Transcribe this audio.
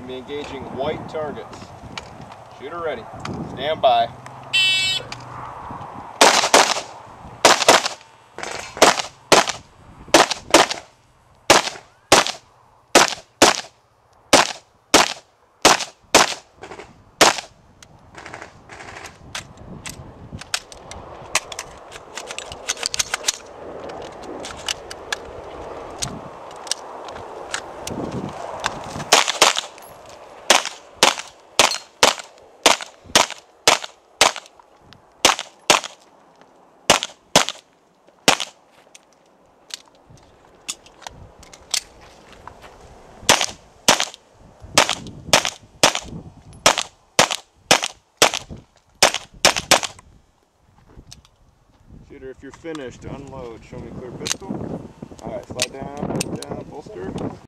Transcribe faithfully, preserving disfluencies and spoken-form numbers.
to be engaging white targets. Shooter ready. Stand by. Shooter, if you're finished, unload. Show me clear pistol. Alright, slide down, down, bolster.